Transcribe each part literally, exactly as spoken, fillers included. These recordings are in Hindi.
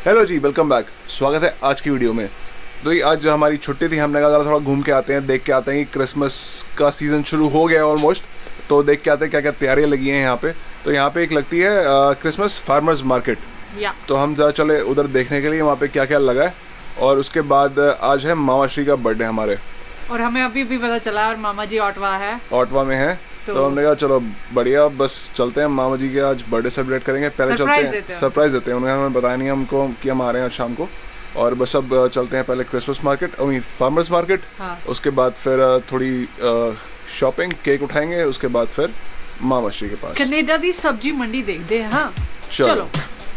हेलो जी, वेलकम बैक। स्वागत है आज की वीडियो में। तो ये आज हमारी छुट्टी थी, हमने कहा थोड़ा घूम के आते हैं, देख के आते हैं कि क्रिसमस का सीज़न शुरू हो गया है ऑलमोस्ट। तो देख के आते हैं क्या क्या तैयारियां लगी हैं यहाँ पे। तो यहाँ पे एक लगती है क्रिसमस फार्मर्स मार्केट, तो हम ज़रा चले उधर देखने के लिए वहाँ पे क्या क्या लगा है। और उसके बाद आज है मामा श्री का बर्थडे हमारे, और हमें अभी भी पता चला, और मामा जी ऑटवा है, ऑटवा में है। तो, तो हमने कहा चलो बढ़िया, बस चलते हैं, मामा जी के आज बर्थडे सेलिब्रेट करेंगे। पहले चलते हैं, सरप्राइज देते हैं। उन्होंने हमें बताया नहीं हमको कि हम आ रहे हैं आज शाम को। और बस अब चलते हैं पहले क्रिसमस मार्केट, आई फार्मर्स मार्केट। हाँ। उसके बाद फिर थोड़ी शॉपिंग, केक उठाएंगे, उसके बाद फिर मामा श्री के पास। कनेडा दी सब्जी मंडी देखते हैं। हाँ चलो, चलो।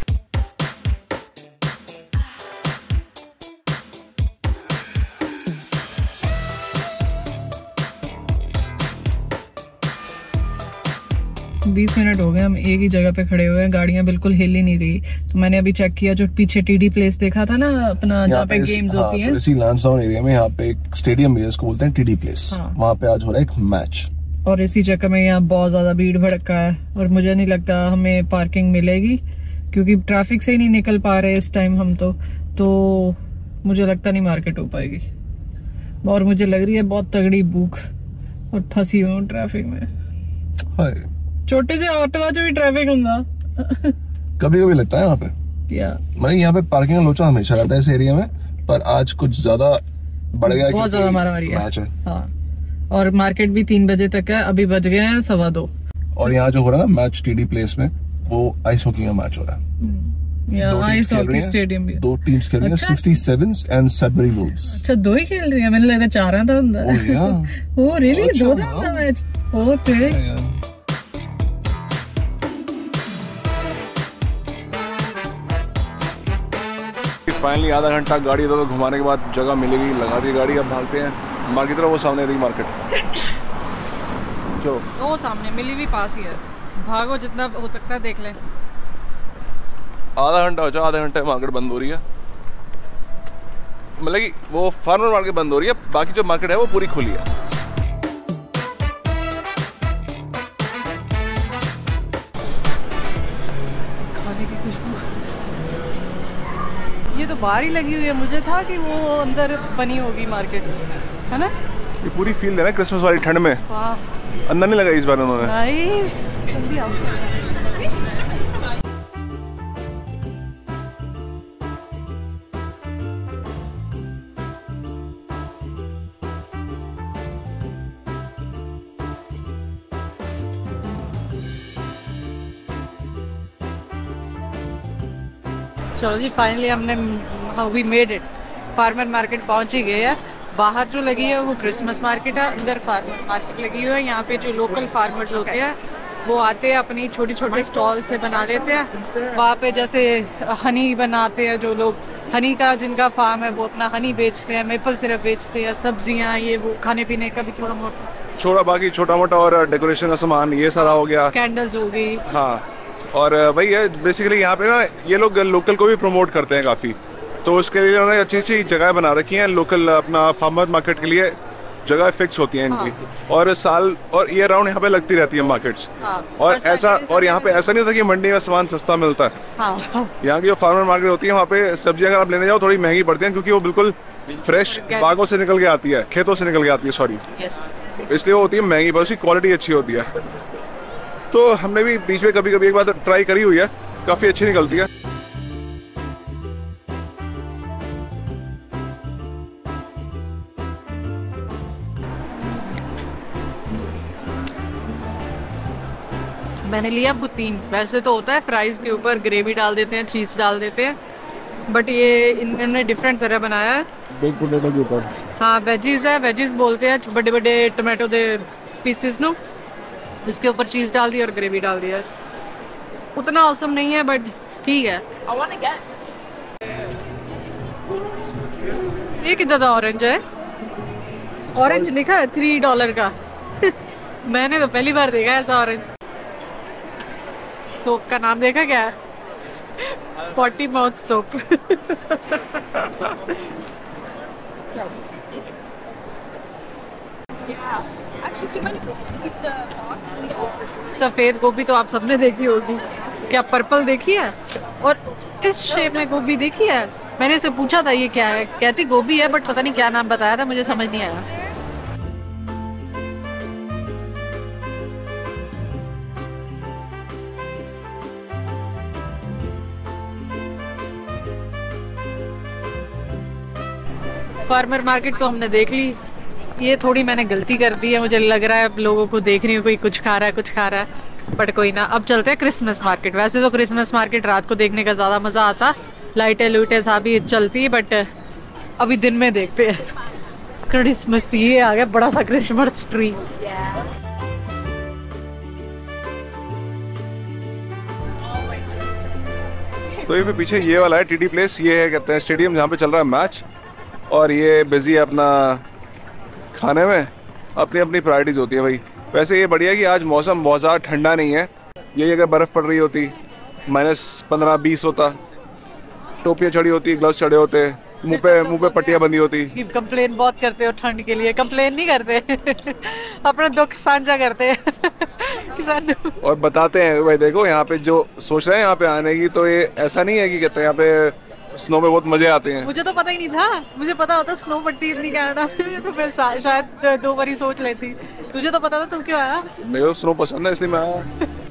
बीस मिनट हो गए, हम एक ही जगह पे खड़े हुए हैं, गाड़ियां बिल्कुल हिल ही नहीं रही। तो मैंने अभी चेक किया, जो पीछे टीडी प्लेस देखा था ना अपना, जहाँ पे गेम्स हाँ, होती हैं, तो इसी लैंसडाउन एरिया में यहाँ पे एक स्टेडियम भी है, इसको बोलते हैं टीडी प्लेस। हाँ। वहाँ पे आज हो रहा है एक मैच, और इसी जगह में यहाँ बहुत ज्यादा भीड़ भड़का है। और मुझे नहीं लगता हमें पार्किंग मिलेगी, क्योंकि ट्रैफिक से ही नहीं निकल पा रहे इस टाइम हम तो तो मुझे लगता नहीं मार्केट हो पाएगी। और मुझे लग रही है बहुत तगड़ी भूख, और फंसी हूँ ट्रैफिक में। छोटे से ऑटो जो भी ट्रैफिक होगा कभी कभी लगता है यहाँ पे। या मतलब यहाँ पे पार्किंग का लोचा हमेशा रहता है इस एरिया में, पर आज कुछ ज्यादा बढ़ गया, बहुत ज्यादा मारामारी है। मैच है। हाँ। और मार्केट भी तीन बजे तक है, अभी बज गए हैं सवा दो। और यहाँ जो हो रहा है मैच टीडी प्लेस में, वो आइस हॉकी का मैच हो रहा है। आइस हॉकी स्टेडियम भी दो टीम्स खेल रही हैं, sixty sevens and Sudbury Wolves. अच्छा, दो ही खेल रही है, मैंने लगा चार था अंदर। ओह या ओह रियली, दो था मैच। ओह तेज। फाइनली आधा घंटा गाड़ी इधर घुमाने के बाद जगह मिलेगी, लगा दी गाड़ी। अब भागते हैं मार्केट तरफ, वो सामने रही मार्केट। चलो, वो सामने मिली भी पास ही है, भागो जितना हो सकता है देख लें। आधा घंटा हो जाए, आधे घंटे मार्केट बंद हो रही है। मतलब कि वो फार्मर मार्केट बंद हो रही है, बाकी जो मार्केट है वो पूरी खुली है। खाने की खुशबू, ये तो बाहर ही लगी हुई है। मुझे था कि वो अंदर बनी होगी मार्केट, है ना? ये पूरी फील्ड है ना क्रिसमस वाली, ठंड में। हाँ। अंदर नहीं लगा इस बार उन्होंने। नाइस। जल्दी आओ। चलो जी, फाइनली हमने we made it, farmer market पहुंच ही गए हैं। बाहर जो लगी है वो क्रिसमस मार्केट है, अंदर फार्मर मार्केट लगी हुई है। यहाँ पे जो लोकल फार्मर्स होते हैं वो आते हैं, अपनी छोटी छोटी स्टॉल से बना देते हैं। वहाँ पे जैसे हनी बनाते हैं जो लोग, हनी का जिनका फार्म है वो अपना हनी बेचते हैं, मेपल सिरप बेचते हैं, सब्जियाँ, ये वो खाने पीने का भी थोड़ा मोटा छोटा, बाकी छोटा मोटा और डेकोरेशन का सामान ये सारा हो गया, कैंडल्स हो गई। हाँ, और वही है बेसिकली। यहाँ पे ना ये लोग लोकल को भी प्रमोट करते हैं काफ़ी, तो उसके लिए उन्होंने अच्छी अच्छी जगह बना रखी हैं। लोकल अपना फार्मर मार्केट के लिए जगह फिक्स होती हैं इनकी। हाँ। और साल और ईयर राउंड यहाँ पे लगती रहती है मार्केट्स। हाँ। और, और ऐसा और यहाँ पे ऐसा नहीं होता कि मंडी में सामान सस्ता मिलता है। हाँ। यहाँ की जो फार्मर मार्केट होती है वहाँ पे सब्जियाँ अगर आप लेने जाओ थोड़ी महंगी पड़ती हैं, क्योंकि वो बिल्कुल फ्रेश बागों से निकल के आती है, खेतों से निकल के आती है, सॉरी, इसलिए वो होती है महंगी, पर उसकी क्वालिटी अच्छी होती है। तो हमने भी बीच में कभी कभी एक बार ट्राई करी हुई है, काफ़ी अच्छी निकलती है। मैंने लिया बुतीन। वैसे तो होता है फ्राइज के ऊपर ग्रेवी डाल देते हैं, चीज़ डाल देते हैं, बट ये इन्होंने डिफरेंट तरह बनाया है। बेक पोटैटो के ऊपर हाँ वेजीज है, वेजीज बोलते हैं, बड़े बड़े टमाटो के पीसेस नो, इसके ऊपर चीज़ डाल दी और ग्रेवी डाल दिया। उतना औसम नहीं है बट ठीक है। ये कितना था? ऑरेंज है, ऑरेंज लिखा है थ्री डॉलर का मैंने तो पहली बार देखा ऐसा ऑरेंज। सोप का नाम देखा क्या है? पॉटी माउथ सोप सफेद गोभी तो आप सबने देखी होगी। क्या पर्पल देखी है, और इस शेप में गोभी देखी है। मैंने इसे पूछा था ये क्या है, कहती गोभी है, बट पता नहीं क्या नाम बताया था, मुझे समझ नहीं आया। फार्मर मार्केट तो हमने देख ली। ये थोड़ी मैंने गलती कर दी है, मुझे लग रहा है अब लोगों को देख रही हूँ कोई कुछ खा रहा है कुछ खा रहा है, बट कोई ना। अब चलते हैं क्रिसमस मार्केट। वैसे तो क्रिसमस मार्केट रात को देखने का ज़्यादा मज़ा आता, लाइटें लूटें साभी चलती, बट अभी दिन में देखते हैं। क्रिसमस ये आ गया बड़ा सा क्रिसमस ट्री। तो ये फिर पीछे ये वाला है टीडी प्लेस, ये है कहते हैं स्टेडियम जहाँ पे चल रहा है मैच, और ये बिजी है अपना खाने में, अपनी अपनी प्रायोरिटीज होती है भाई। वैसे ये बढ़िया कि आज मौसम बहुत ज़्यादा ठंडा नहीं है, यही अगर बर्फ़ पड़ रही होती माइनस पंद्रह बीस होता, टोपियाँ चढ़ी होती, ग्लव्स चढ़े होते, मुंह पे मुंह पे पट्टियाँ बंधी होती। कंप्लेन बहुत करते हो ठंड के लिए, कंप्लेन नहीं करते अपना दुख साझा करते किसान और बताते हैं भाई देखो यहाँ पे जो सोच रहे हैं यहाँ पे आने की, तो ये ऐसा नहीं है कि कहते हैं यहाँ पे स्नो में बहुत मजे आते हैं। मुझे तो पता ही नहीं था, मुझे पता होता स्नो पड़ती इतनी कनाडा में तो मैं शायद दो बार ही सोच लेती। तुझे तो पता था, तू क्यों आया? मेरे को स्नो पसंद है इसलिए मैं आया।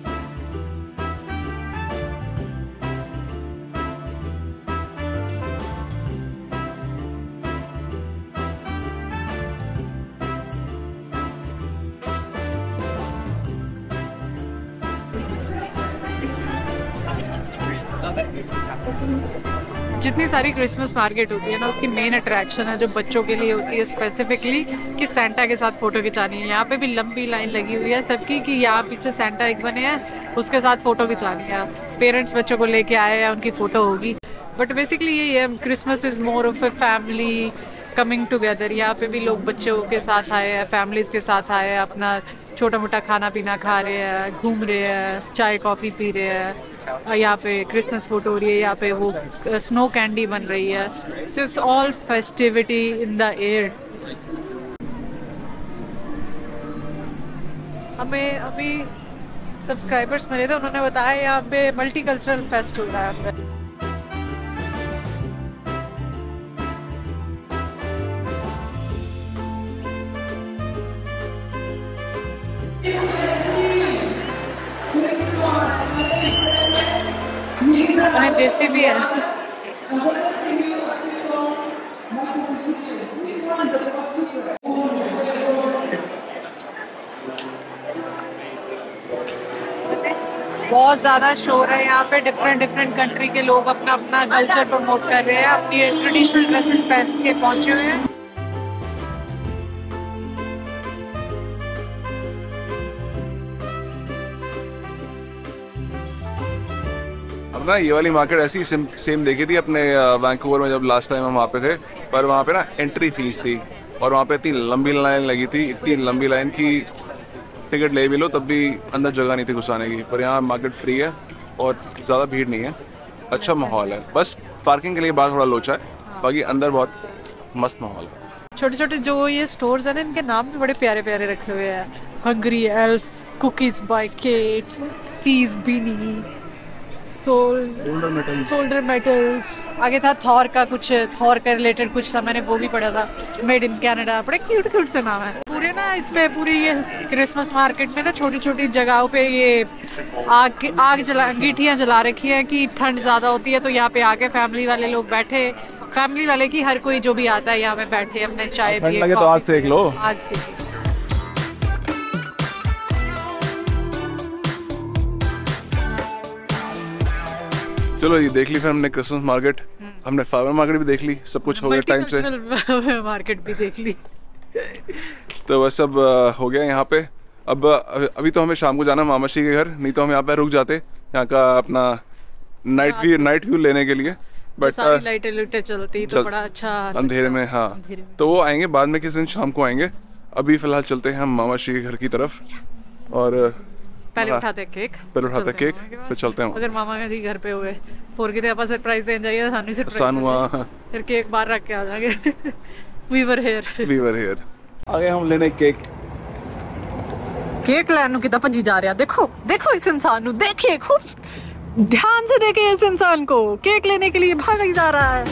जितनी सारी क्रिसमस मार्केट होती है ना, उसकी मेन अट्रैक्शन है जो बच्चों के लिए होती है स्पेसिफिकली, कि सेंटा के साथ फ़ोटो खिंचानी है। यहाँ पे भी लंबी लाइन लगी हुई है सबकी कि यहाँ पीछे सेंटा एक बने हैं, उसके साथ फ़ोटो खिंचानी है। पेरेंट्स बच्चों को लेके आए हैं, उनकी फ़ोटो होगी। बट बेसिकली यही है, Christmas is more of a family coming together. यहाँ पे भी लोग बच्चों के साथ आए हैं, फैमिलीज़ के साथ आए हैं, अपना छोटा मोटा खाना पीना खा रहे हैं, घूम रहे हैं, चाय कॉफ़ी पी रहे हैं। यहाँ पे क्रिसमस फोटो हो रही है, यहाँ पे वो स्नो कैंडी बन रही है। So it's all festivity in the air. हमें अभी सब्सक्राइबर्स मिले थे, उन्होंने बताया यहाँ पे मल्टी कल्चरल फेस्ट हो रहा है। उन्हें देसी भी है। बहुत ज़्यादा शोर है यहाँ पे, डिफरेंट डिफरेंट कंट्री के लोग अपना अपना कल्चर प्रमोट कर रहे हैं, अपनी ट्रेडिशनल ड्रेसेस पहन के पहुँचे हुए हैं। अब ना ये वाली मार्केट ऐसी सेम सेम देखी थी अपने वैंकूवर में जब लास्ट टाइम हम वहाँ पे थे, पर वहाँ पे ना एंट्री फीस थी और वहाँ पे इतनी लंबी लाइन लगी थी, इतनी लंबी लाइन की टिकट ले भी लो तब भी अंदर जगह नहीं थी घुसाने की। पर यहाँ मार्केट फ्री है और ज़्यादा भीड़ नहीं है, अच्छा माहौल है। बस पार्किंग के लिए बाहर थोड़ा लोचा है, बाकी अंदर बहुत मस्त माहौल है। छोटे छोटे जो ये स्टोर्स हैं ना, इनके नाम भी बड़े प्यारे प्यारे रखे हुए हैं। Hungry elf, cookies by Kate, सीज बीनी, सोल्डर मेटल्स सोल्डर मेटल्स आगे था थॉर का, कुछ थॉर का रिलेटेड कुछ था, मैंने वो भी पढ़ा था। मेड इन कनाडा, बड़े क्यूट क्यूट से नाम है पूरे ना। इस पे पूरी ये क्रिसमस मार्केट में ना छोटी छोटी जगहों पे ये आग आग जला अंगीठियाँ जला रखी है कि ठंड ज़्यादा होती है तो यहाँ पे आके फैमिली वाले लोग बैठे, फैमिली वाले की हर कोई जो भी आता है यहाँ पे बैठे अपने चाय पिए, लगे तो आग सेक लो, आग सेक। चलो ये देख ली फिर हमने क्रिसमस मार्केट, हमने फार्मर मार्केट भी देख ली, सब कुछ हो गया टाइम से। मार्केट भी देख ली तो बस अब हो गया यहाँ पे। अब अभी तो हमें शाम को जाना मामाशी के घर, नहीं तो हम यहाँ पे रुक जाते यहाँ का अपना नाइट व्यू नाइट व्यू लेने के लिए। बट सारी लाइटें लुटे चलती तो बड़ा अच्छा अंधेरे में। हाँ में। तो वो आएंगे बाद में, किस दिन शाम को आएंगे। अभी फिलहाल चलते हैं हम मामाशी के घर की तरफ और पहले उठाते केक पहले उठाते केक फिर चलते हैं। अगर मामा जी घर पे हुए फोर की तरफ सरप्राइज देने जाइए, सानू सरप्राइज फिर केक बाहर रख के आ जाएंगे। We were here we were here आ गए हम लेने केक। केक लैन कितना भजी जा रहा, देखो देखो इस इंसान नु, देखिए खुश ध्यान से देखिए इस इंसान को, केक लेने के लिए भागा जा रहा है।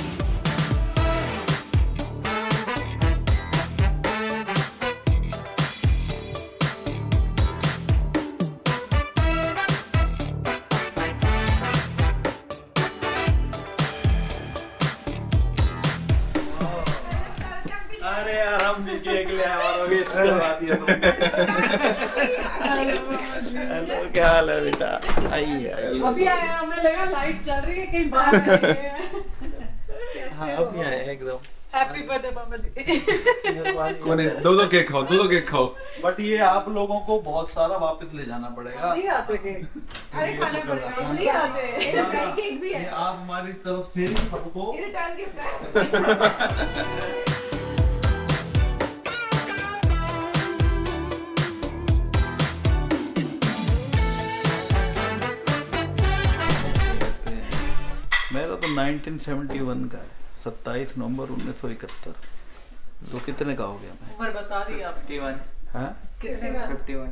अरे यार हम भी केक ले आए और वेस्ट करवा दिया तुमने। हेलो क्या हाल है बेटा? आइए आइए। अभी आया, हमें लगा लाइट चल रही है कहीं बाहर गए हैं। हाँ अभी आए एकदम। हैप्पी बर्थडे मामा जी। कौन है? दो दो केक खाओ, दो दो केक खाओ। बट ये आप लोगों को बहुत सारा वापस ले जाना पड़ेगा। नहीं आते केक। अरे खाना पड़ेगा, नहीं आते। रिटर्न केक भी ये है, आप हमारी तरफ से सबको रिटर्न गिफ्ट है। मेरा तो नाइनटीन सेवेंटी वन का है, सत्ताईस नवंबर उन्नीस सौ इकहत्तर। तो कितने का हो गया मैं? उम्र बता दी आपने। हाँ कितने का? Fifty one.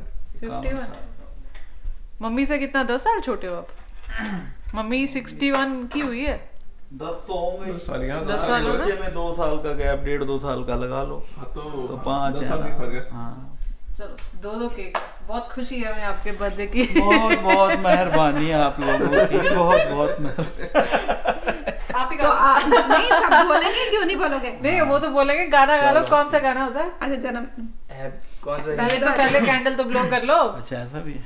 मम्मी से कितना, दस साल छोटे हो आप? मम्मी सिक्सटी वन की हुई है। दस तो होंगे। दस साल यहाँ, दस साल हो गए। बच्चे में दो साल का गैप, डेढ़ दो साल का लगा लो तो, तो पाँच दस साल है नहीं फर्क ना। है। हाँ चलो दो दो केक। बहुत खुशी है हमें आपके बर्थडे की। बहुत बहुत मेहरबानी है आप लोगों की, बहुत बहुत मेहरबानी। आप ही तो गाओ। आ, नहीं सब बोलेंगे, क्यों नहीं बोलोगे? नहीं वो तो बोलेंगे, गाना गा लो। कौन सा गाना होता है? अच्छा जन्म कौन सा? पहले तो पहले कैंडल तो ब्लो कर लो। अच्छा ऐसा भी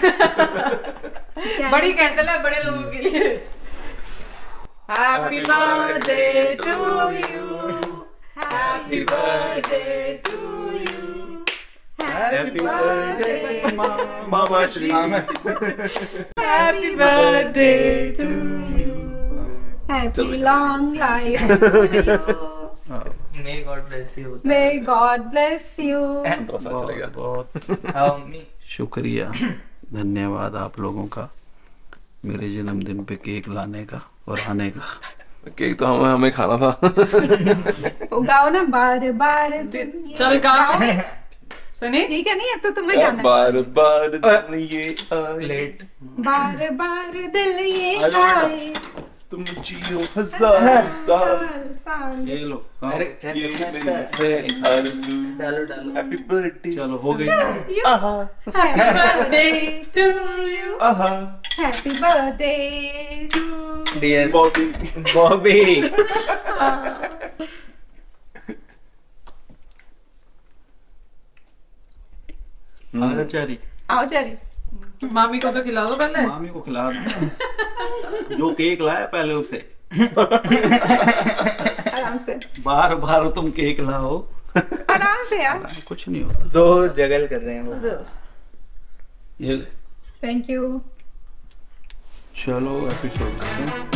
है। बड़ी कैंडल है बड़े लोगों के लिए। Happy birthday to you, happy birthday to you, happy birthday मामा Shri. Happy birthday to you. Happy long life to you, May God bless you. May God bless you. पंद्रह साल चलेगा। बहुत Um, me. शुक्रिया, धन्यवाद आप लोगों का मेरे जन्मदिन पे केक लाने का और आने का। केक तो हमें हमें खाना था। वो गाओ ना, बार बार दुनिया- चल गाओ। सुनी? ठीक है, नहीं अब तो तुम्हें गाना है। बार बार दिन ये आए, Late. बार बार दिल ये आ जाओ बेटा। आए, तुम जियो हजार साल। साल साल। ये लो अरे हाँ, ये क्या मेरी आरज़ू। डालो डालो। Happy birthday. चलो हो गई। आहा हैप्पी बर्थडे टू यू, आहा। Happy birthday to Dear Bobby. Bobby. आचारी आओ चली। मामी को तो खिला दो पहले। मामी को खिला दो। जो केक लाया पहले उसे। आराम से, बार बार तुम केक लाओ। आराम से यार। कुछ नहीं होता। दो जगल कर रहे हैं वो। ये ले। Thank you. चलो एपिसोड करते हैं।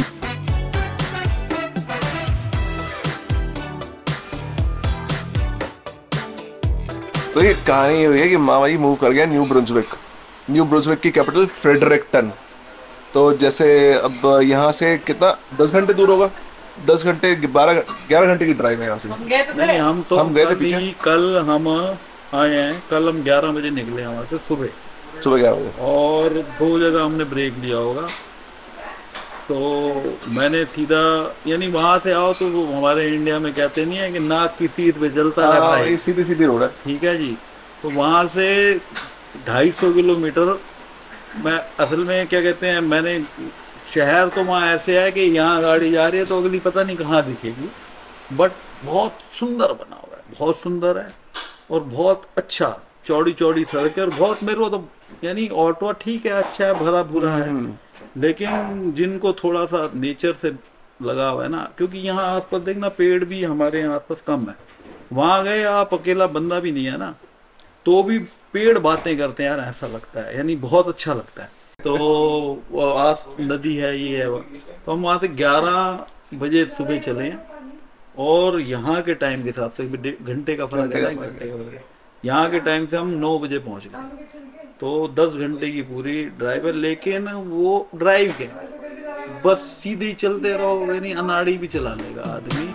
तो ये कहानी ये हुई है कि मामा जी मूव कर गया न्यू ब्रुंसविक। न्यू ब्रुंसविक की कैपिटल फ्रेडरिक्टन। तो जैसे अब यहाँ से कितना, दस घंटे दूर होगा, दस घंटे बारह ग्यारह घंटे की ड्राइव है यहाँ से। हम गए तो नहीं थे। हम तो हम गए थे अभी पीछे। कल हम आए हैं, कल हम ग्यारह बजे निकले हैं वहाँ से सुबह, सुबह ग्यारह बजे। और दो जगह हमने ब्रेक लिया होगा। तो मैंने सीधा, यानी वहाँ से आओ तो वो हमारे इंडिया में कहते नहीं है कि नाक की सीट पे जलता रहता हाँ, है, ये सीधी सीधी रोड है। ठीक है जी। तो वहाँ से ढाई सौ किलोमीटर, मैं असल में क्या कहते हैं, मैंने शहर तो वहाँ ऐसे है कि यहाँ गाड़ी जा रही है तो अगली पता नहीं कहाँ दिखेगी, बट बहुत सुंदर बना हुआ है, बहुत सुंदर है और बहुत अच्छा, चौड़ी चौड़ी सड़क है। और बहुत, मेरे को तो यानी ऑटो ठीक है, अच्छा है, भरा भूरा है, लेकिन जिनको थोड़ा सा नेचर से लगा हुआ है ना, क्योंकि यहाँ आसपास देखना पेड़ भी हमारे यहाँ आसपास कम है। वहाँ गए आप, अकेला बंदा भी नहीं है ना, तो भी पेड़ बातें करते हैं यार, ऐसा लगता है, यानी बहुत अच्छा लगता है। तो वो आस नदी है, ये है वो। तो हम वहाँ से ग्यारह बजे सुबह चले हैं, और यहाँ के टाइम के हिसाब से घंटे का फर्क है ना, घंटे का फर्क है। यहाँ के टाइम से हम नौ बजे पहुँच गए, तो दस घंटे की पूरी ड्राइव है। लेकिन वो ड्राइव के बस सीधे ही चलते रहो, यानी अनाड़ी भी चला लेगा आदमी।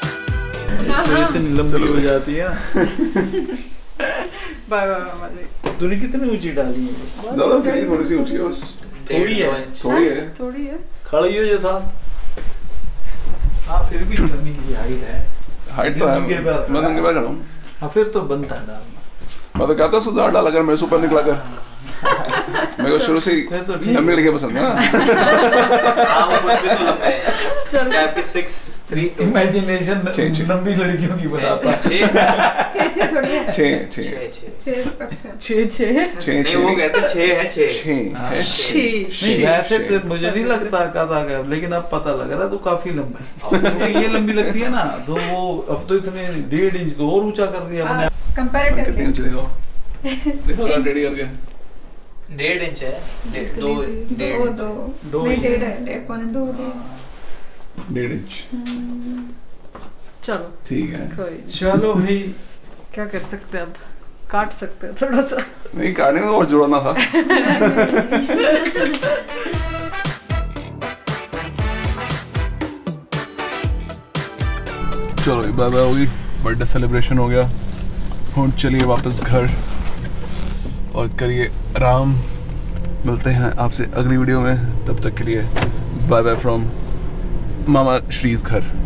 तो इतनी लंबी हो जाती है। बाय बाय मामा जी। तूने कितनी ऊंची डाली है? ज़्यादा ऊंची नहीं, थोड़ी सी ऊंची है बस। थोड़ी है, थोड़ी है। थोड़ी है। खड़ी हो जो था। हाँ फिर भी जमीन की हाइट है। हाइट तो है, नंगे पैर मैं नंगे पैर खड़ा हूँ। हाँ फिर तो बनता है डालना। मैं तो कहता हूँ सुधार डाल अगर मेरे से ऊपर निकला कर। मेरे को शुरू से ही फिर तो ठीक। लंबी लड़कियाँ पसंद है ना। हाँ वो मुझ पे तो लंबे हैं। चल। क्या आपके six three two? इमेजिनेशन छः, छः। लंबी लड़कियों की बनाता है। छः छः छः थोड़ी है। छः छः छः छः छः अच्छा। छः छः छः नहीं छः वो नहीं, कहते हैं छः है छः छः है। छः नहीं वैसे छः। तो मुझे नहीं लगता कदा का, लेकिन अब पता लग रहा है तो काफी लंबा है। क्योंकि ये लंबी लगती है ना, तो वो अब तो इतने डेढ़ इंच तो और ऊंचा कर दिया हमने। कंपैरेटिवली कितनी ऊंची देखो, देखो ना टेढ़ी करके। डेढ़ इंच है डेढ़- दो दो डेढ़ दो दो नहीं ही डेढ़ है। है, डेढ़ पौने दो दो। डेढ़ इंच चलो ठीक है। कोई नहीं। चलो भाई क्या कर सकते हैं अब, काट सकते हैं थोड़ा सा। नहीं काटने में और जोड़ना था। चलो बाय बाय होगी, बर्थडे सेलिब्रेशन हो गया। और चलिए वापस घर और करिए आराम। मिलते हैं आपसे अगली वीडियो में, तब तक के लिए बाय बाय फ्रॉम मामा श्रीज घर।